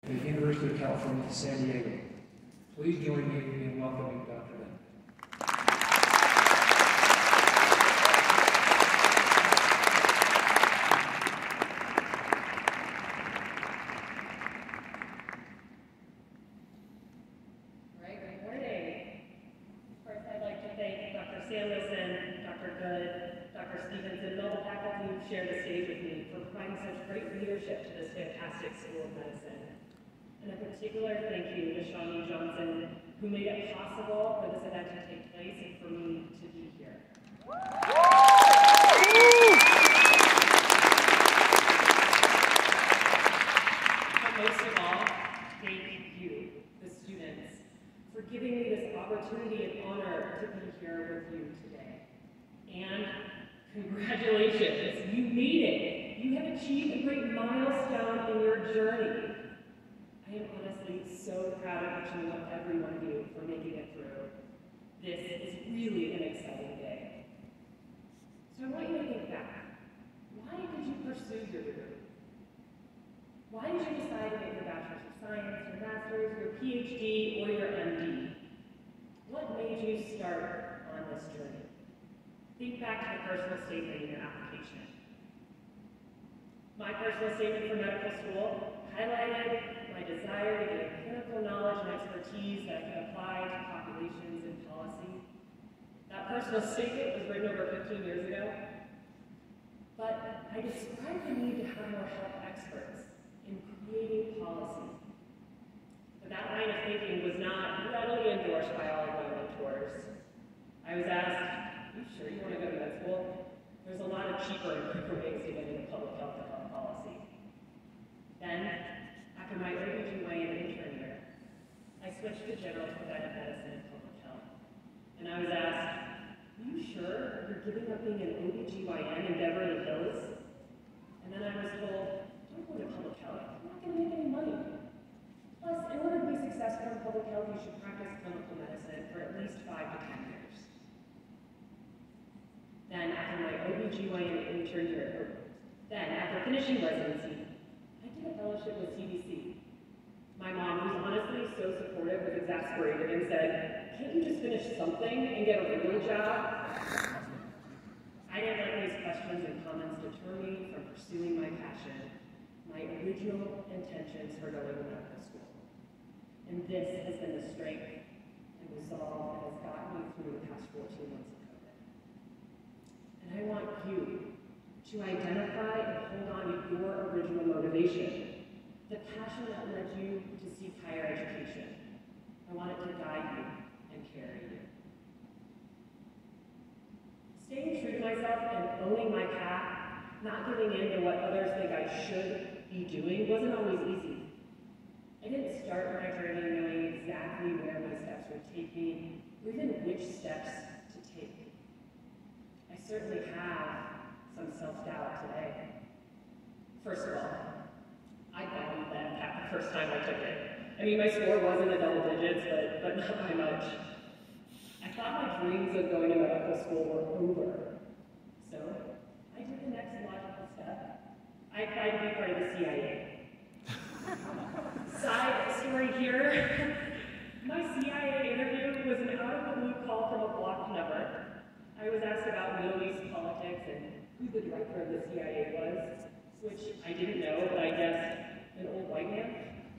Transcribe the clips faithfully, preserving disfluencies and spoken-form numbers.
the University of California, San Diego. Please join me in welcoming Doctor Dunn. Share the stage with me for providing such great leadership to this fantastic School of Medicine. And a particular thank you to Shawnee Johnson, who made it possible for this event to take place and for me to be here. But most of all, thank you, the students, for giving me this opportunity and honor to be here with you today. And congratulations, you made it. You have achieved a great milestone in your journey. I am honestly so proud of each and every one of you for making it through. This is really an exciting day. So I want you to think back. Why did you pursue your degree? Why did you decide to get your Bachelor's of Science, your Master's, your P H D, or your M D? What made you start on this journey? Think back to the personal statement in your application. My personal statement for medical school highlighted my desire to gain clinical knowledge and expertise that I could apply to populations and policy. That personal statement was written over fifteen years ago, but I described the need to have more health experts in creating policy. But that line of thinking was not readily endorsed by all of my mentors. I was asked, "Are you sure you want to go to med school? There's a lot of cheaper and quicker ways to get into public health and health policy." Then, after my O B G Y N intern year, I switched to general preventive medicine and public health. And I was asked, "Are you sure you're giving up being an O B G Y N in Beverly Hills?" And then I was told, "Don't go to public health. You're not going to make any money. Plus, in order to be successful in public health, you should practice clinical medicine for at least five to ten years." Then, after my O B G Y N intern year, then, after finishing residency, I did a fellowship with C D C. My mom, who's honestly so supportive, was exasperated and said, "Can't you just finish something and get a real job?" I didn't let these questions and comments deter me from pursuing my passion, my original intentions for going to medical school. And this has been the strength and resolve that has gotten me through the past fourteen months of COVID. And I want you to identify and hold on to your original motivation, the passion that led you to seek higher education. I want it to guide you and carry you. Staying true to myself and owning my path, not giving in to what others think I should be doing, wasn't always easy. I didn't start my journey knowing exactly where my steps would take me, or even which steps to take. I certainly have some self-doubt today. First of all, I bombed that path the first time I took it. I mean, my score was in the double digits, but, but not by much. I thought my dreams of going to medical school were over. So, I did the next logical step. I applied to be part of the C I A. Side story here. My C I A interview was an out-of-the-blue call from a blocked number. I was asked about Middle East politics and who the director of the C I A was, which I didn't know, but I guessed an old white man.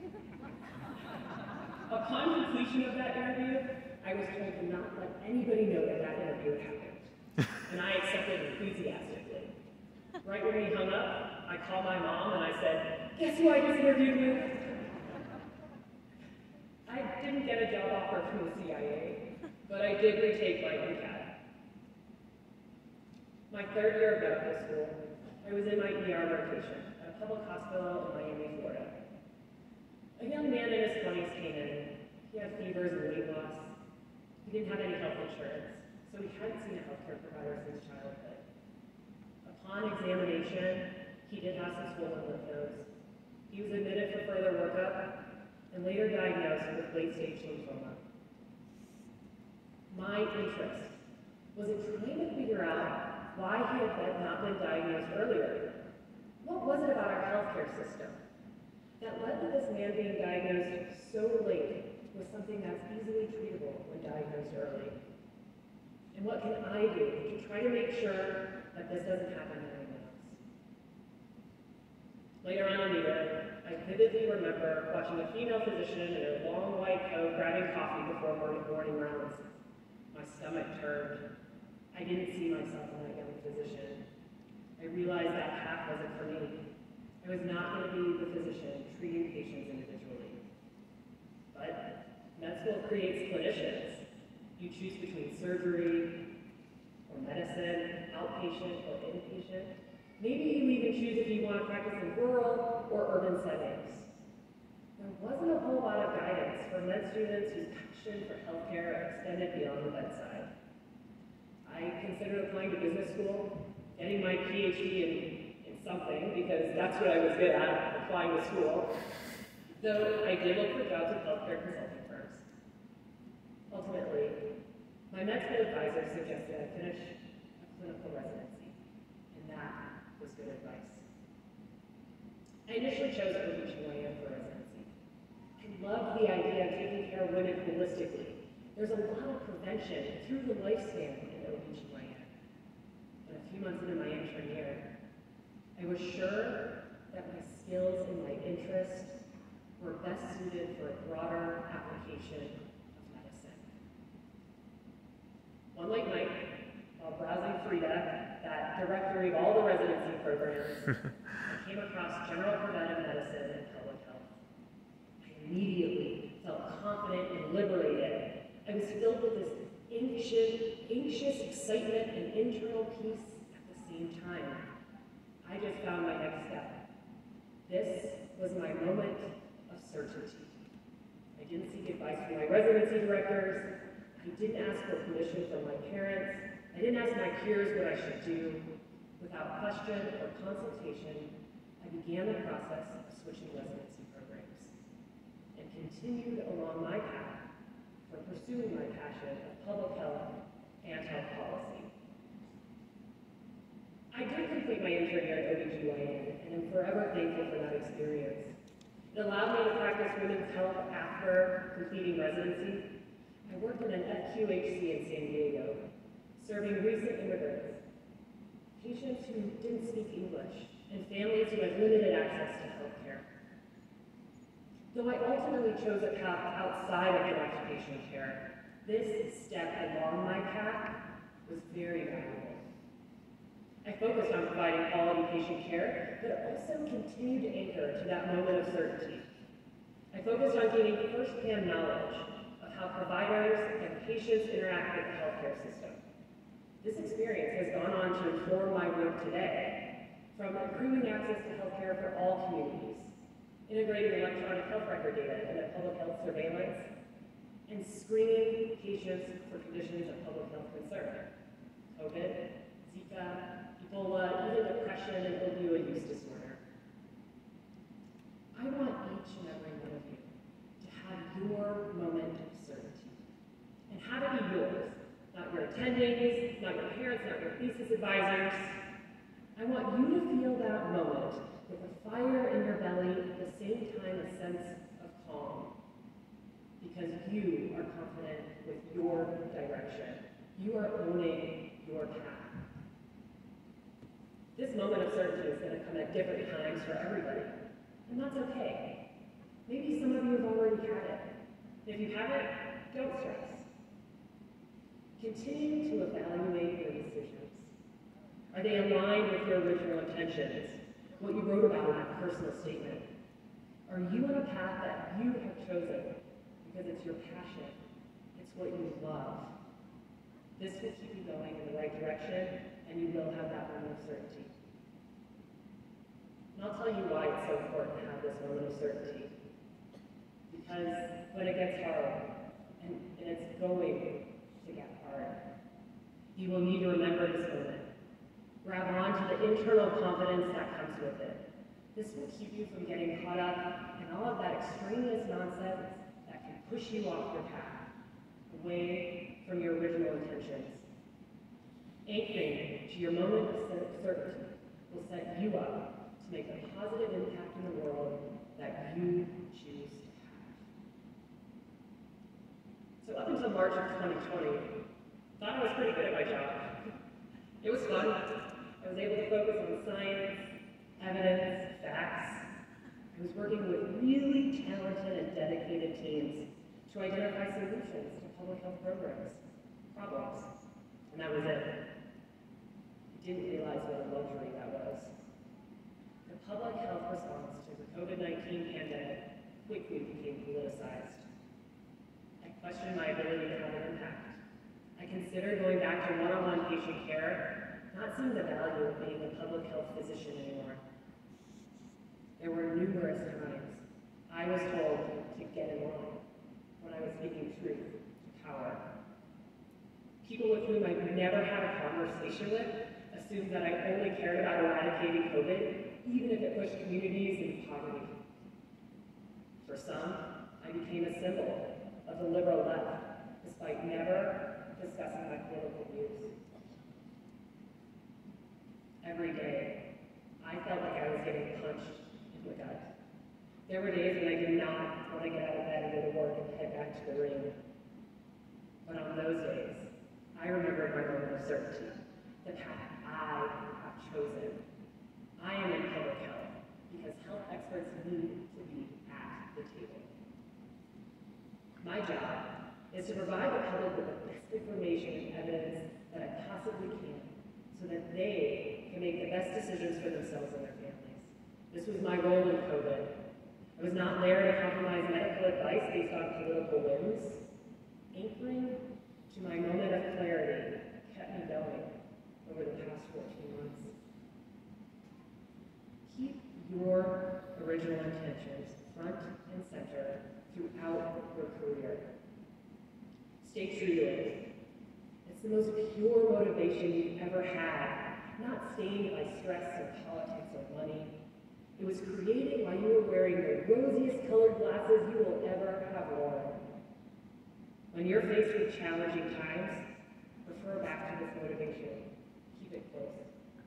Upon completion of that interview, I was told to not let anybody know that that interview had happened, and I accepted enthusiastically. Right when we hung up, I called my mom and I said, "Guess who I just interviewed with?" I didn't get a job offer from the C I A, but I did retake my MCAT. My third year of medical school, I was in my E R rotation at a public hospital in Miami, Florida. A young man in his twenties came in. He had fevers and weight loss. He didn't have any health insurance, so he hadn't seen a healthcare provider since childhood. Upon examination, he did have some swollen lymph nodes. He was admitted for further workup and later diagnosed with late-stage lymphoma. My interest was in trying to figure out why he had not been diagnosed earlier. What was it about our healthcare system that led to this man being diagnosed something that's easily treatable when diagnosed early? And what can I do to try to make sure that this doesn't happen to anyone else? Later on in the year, I vividly remember watching a female physician in her long white coat grabbing coffee before morning, morning rounds. My stomach turned. I didn't see myself in that young physician. I realized that path wasn't for me. I was not going to be the physician treating patients individually. But med school creates clinicians. You choose between surgery or medicine, outpatient or inpatient. Maybe you even choose if you want to practice in rural or urban settings. There wasn't a whole lot of guidance for med students whose passion for healthcare extended beyond the bedside. I considered applying to business school, getting my P H D in, in something, because that's what I was good at, applying to school. Though I did look for jobs with healthcare consulting firms. Ultimately, my med school advisor suggested I finish a clinical residency, and that was good advice. I initially chose O B G Y N for residency. I loved the idea of taking care of women holistically. There's a lot of prevention through the lifespan in O B G Y N. But a few months into my intern year, I was sure that my skills and my interests were best suited for a broader application of medicine. One late night, while browsing Frida, that directory of all the residency programs, I came across general preventive medicine and public health. I immediately felt confident and liberated. I was filled with this anxious, anxious excitement and internal peace at the same time. I just found my next step. This was my moment of certainty. I didn't seek advice from my residency directors. I didn't ask for permission from my parents. I didn't ask my peers what I should do. Without question or consultation, I began the process of switching residency programs and continued along my path for pursuing my passion of public health and health policy. I did complete my intern year at O B G Y N, and I'm forever thankful for that experience. It allowed me to practice women's health after completing residency. I worked in an F Q H C in San Diego, serving recent immigrants, patients who didn't speak English, and families who had limited access to health care. Though I ultimately chose a path outside of direct patient care, this step along my path was very valuable. I focused on providing quality patient care, but also continued to anchor to that moment of certainty. I focused on gaining first-hand knowledge of how providers and patients interact with the healthcare system. This experience has gone on to inform my work today, from improving access to healthcare for all communities, integrating electronic health record data into public health surveillance, and screening patients for conditions of public health concern, COVID, Zika, Ebola, even depression and opioid use disorder. I want each and every one of you to have your moment of certainty, and have it be yours, not your attendees, not your parents, not your thesis advisors. I want you to feel that moment with a fire in your belly, at the same time a sense of calm, because you are confident with your direction. You are owning your path. This moment of certainty is going to come at different times for everybody, and that's okay. Maybe some of you have already had it. If you haven't, don't stress. Continue to evaluate your decisions. Are they aligned with your original intentions, what you wrote about in that personal statement? Are you on a path that you have chosen because it's your passion, it's what you love? This will keep you going in the right direction, and you will have that moment of certainty. And I'll tell you why it's so important to have this moment of certainty. Because when it gets hard, and, and it's going to get hard, you will need to remember this moment. Grab on to the internal confidence that comes with it. This will keep you from getting caught up in all of that extraneous nonsense that can push you off your path, away from your original intentions. Anchoring to your moment of certainty will set you up to make a positive impact in the world that you choose to have. until March of twenty twenty, thought I was pretty good at my job. It was fun. I was able to focus on science, evidence, facts. I was working with really talented and dedicated teams to identify solutions to public health programs, problems, and that was it. I didn't realize what a luxury that was. The public health response to the COVID nineteen pandemic quickly became politicized. I questioned my ability to have an impact. I considered going back to one-on-one patient care, not seeing the value of being a public health physician anymore. There were numerous times I was told to get in line when I was speaking truth to power. People with whom I've never had a conversation with assumed that I only cared about eradicating COVID, even if it pushed communities into poverty. For some, I became a symbol of the liberal left, despite never discussing my political views. Every day, I felt like I was getting punched in the gut. There were days when I did not want to get out of bed and go to work and head back to the ring. But on those days, I remembered my moment of certainty, the path I have chosen. I am in public health because health experts need to be at the table. My job is to provide the public with the best information and evidence that I possibly can so that they can make the best decisions for themselves and their families. This was my role in COVID. I was not there to compromise medical advice based on political whims. Anchoring to my moment of clarity kept me going over the past fourteen months. Keep your original intentions front and center throughout your career. Stay true to it. It's the most pure motivation you've ever had, not stained by stress or politics or money. It was created while you were wearing the rosiest colored glasses you will ever have worn. When you're faced with challenging times, refer back to this motivation. Keep it close.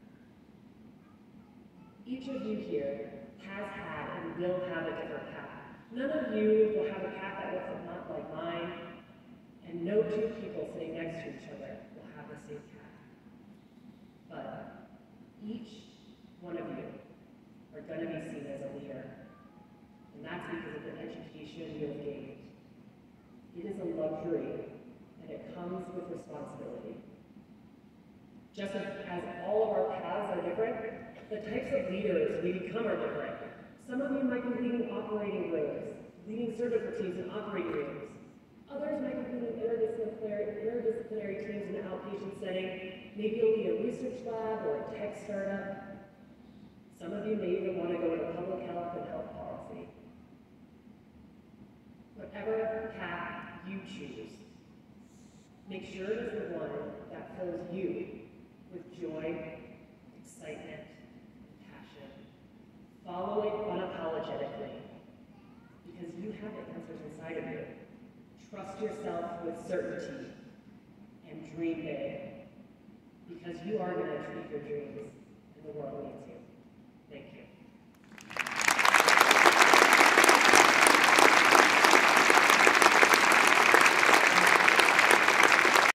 Each of you here has had and will have a different path. None of you will have a path that looks not like mine, and no two people sitting next to each other will have the same path. But each one of you are going to be seen as a leader, and that's because of the education you have gained. It is a luxury, and it comes with responsibility. Just as all of our paths are different, the types of leaders we become are different. Some of you might be leading operating rooms, leading surgical teams in operating rooms. Others might be leading interdisciplinary, interdisciplinary teams in an outpatient setting. Maybe you'll lead a research lab or a tech startup. Some of you may even want to go into public health and health policy. Whatever path you choose, make sure it is the one that fills you with joy, excitement, and passion. Follow it unapologetically, because you have the answers inside of you. Trust yourself with certainty, and dream big, because you are going to achieve your dreams, and the world needs you.